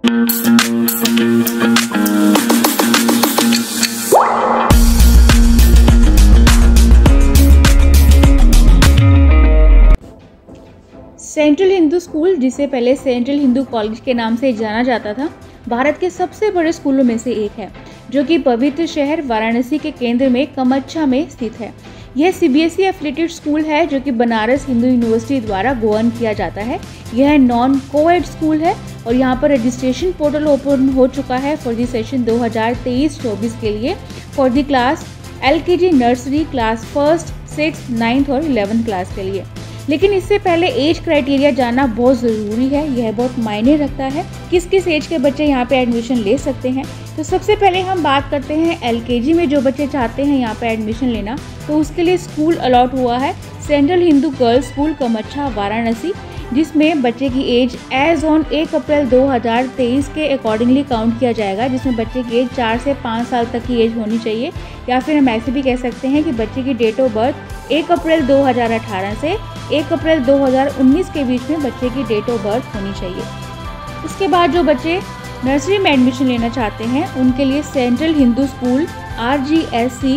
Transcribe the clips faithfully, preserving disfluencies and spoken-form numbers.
Central Hindu school, जिसे पहले central Hindu college के नाम से जाना जाता था, भारत के सबसे बड़े स्कूलों में से एक है, जो कि पवित्र शहर वाराणसी के केंद्र में कमच्छा में स्थित है। यह सीबीएसई एफिलिएटेड स्कूल है, जो कि बनारस हिंदू यूनिवर्सिटी द्वारा गवर्न किया जाता है। यह नॉन कोएड स्कूल है और यहाँ पर रजिस्ट्रेशन पोर्टल ओपन हो चुका है फॉर दी सेशन दो हज़ार तेईस चौबीस के लिए for the class LKG, nursery, class first, six, ninth और इलेवेंथ क्लास के लिए। लेकिन इससे पहले एज क्राइटेरिया जानना बहुत ज़रूरी है। यह बहुत मायने रखता है किस किस एज के बच्चे यहाँ पे एडमिशन ले सकते हैं। तो सबसे पहले हम बात करते हैं एलकेजी में जो बच्चे चाहते हैं यहाँ पे एडमिशन लेना, तो उसके लिए स्कूल अलॉट हुआ है central Hindu girls school Kamachha Varanasi, जिसमें बच्चे की एज एज ऑन एक अप्रैल दो हज़ार तेईस के अकॉर्डिंगली काउंट किया जाएगा, जिसमें बच्चे की एज चार से पाँच साल तक की एज होनी चाहिए, या फिर हम ऐसे भी कह सकते हैं कि बच्चे की डेट ऑफ बर्थ एक अप्रैल दो हज़ार अठारह से एक अप्रैल दो हज़ार उन्नीस के बीच में बच्चे की डेट ऑफ बर्थ होनी चाहिए। उसके बाद जो बच्चे नर्सरी में एडमिशन लेना चाहते हैं, उनके लिए central Hindu school R G S C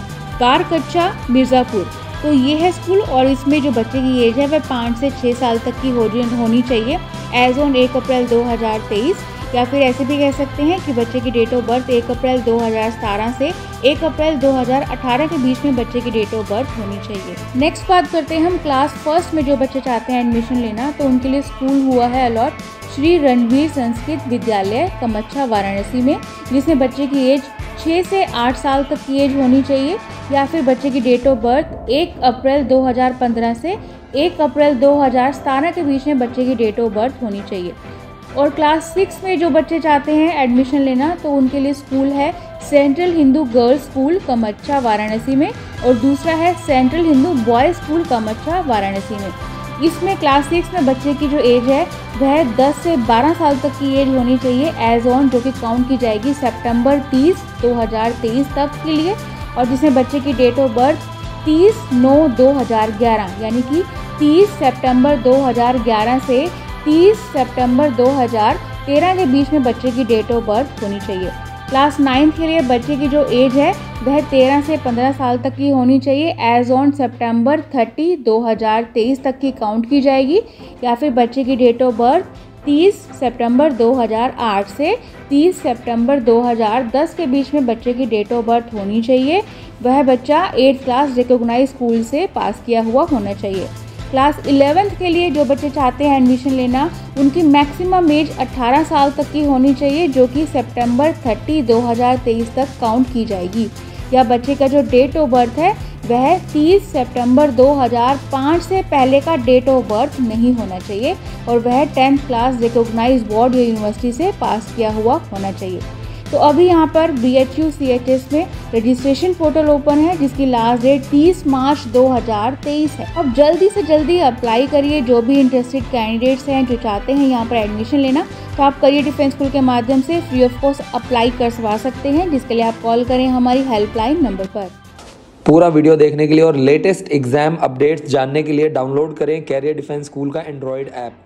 Karkachha Mirzapur, तो ये है स्कूल और इसमें जो बच्चे की एज है वह पाँच से छः साल तक की हो होनी चाहिए एज ऑन एक अप्रैल दो हज़ार तेईस, या फिर ऐसे भी कह सकते हैं कि बच्चे की डेट ऑफ बर्थ एक अप्रैल दो हज़ार सतारह से एक अप्रैल दो हज़ार अठारह के बीच में बच्चे की डेट ऑफ बर्थ होनी चाहिए। नेक्स्ट बात करते हैं हम क्लास फर्स्ट में जो बच्चे चाहते हैं एडमिशन लेना, तो उनके लिए स्कूल हुआ है अलॉट श्री रणवीर संस्कृत विद्यालय कमच्छा वाराणसी में, जिसमें बच्चे की एज छः से आठ साल तक की एज होनी चाहिए, या फिर बच्चे की डेट ऑफ बर्थ एक अप्रैल दो हज़ार पंद्रह से एक अप्रैल दो हज़ार सतारह के बीच में बच्चे की डेट ऑफ बर्थ होनी चाहिए। और क्लास सिक्स में जो बच्चे चाहते हैं एडमिशन लेना, तो उनके लिए स्कूल है central Hindu girls school Kamachha Varanasi में, और दूसरा है central Hindu boys school Kamachha Varanasi में। इसमें क्लास सिक्स में बच्चे की जो एज है वह दस से बारह साल तक की एज होनी चाहिए एज ऑन, जो कि काउंट की जाएगी सितंबर तीस दो हज़ार तेईस तक के लिए, और जिसमें बच्चे की डेट ऑफ बर्थ तीस नौ दो हज़ार ग्यारह यानी कि तीस सितंबर दो हज़ार ग्यारह से तीस सितंबर दो हज़ार तेरह के बीच में बच्चे की डेट ऑफ बर्थ होनी चाहिए। क्लास नाइन्थ के लिए बच्चे की जो एज है वह तेरह से पंद्रह साल तक की होनी चाहिए एज ऑन सितंबर तीस दो हज़ार तेईस तक की काउंट की जाएगी, या फिर बच्चे की डेट ऑफ बर्थ तीस सितंबर दो हज़ार आठ से तीस सितंबर दो हज़ार दस के बीच में बच्चे की डेट ऑफ बर्थ होनी चाहिए। वह बच्चा एट्थ क्लास रिकॉग्नाइज स्कूल से पास किया हुआ होना चाहिए। क्लास इलेवेंथ के लिए जो बच्चे चाहते हैं एडमिशन लेना, उनकी मैक्सिमम एज अठारह साल तक की होनी चाहिए, जो कि सितंबर तीस दो हज़ार तेईस तक काउंट की जाएगी, या बच्चे का जो डेट ऑफ बर्थ है वह तीस सितंबर दो हज़ार पाँच से पहले का डेट ऑफ बर्थ नहीं होना चाहिए, और वह टेंथ क्लास रिकॉग्नाइज बोर्ड या यूनिवर्सिटी से पास किया हुआ होना चाहिए। तो अभी यहाँ पर B H U C H S में रजिस्ट्रेशन पोर्टल ओपन है, जिसकी लास्ट डेट तीस मार्च दो हज़ार तेईस है। अब जल्दी से जल्दी अप्लाई करिए। जो भी इंटरेस्टेड कैंडिडेट्स हैं जो चाहते हैं यहाँ पर एडमिशन लेना, तो आप करियर डिफेंस स्कूल के माध्यम से फ्री ऑफ कॉस्ट अप्लाई करवा सकते हैं, जिसके लिए आप कॉल करें हमारी हेल्पलाइन नंबर पर। पूरा वीडियो देखने के लिए और लेटेस्ट एग्जाम अपडेट्स जानने के लिए डाउनलोड करें कैरियर डिफेंस स्कूल का एंड्रॉयड ऐप।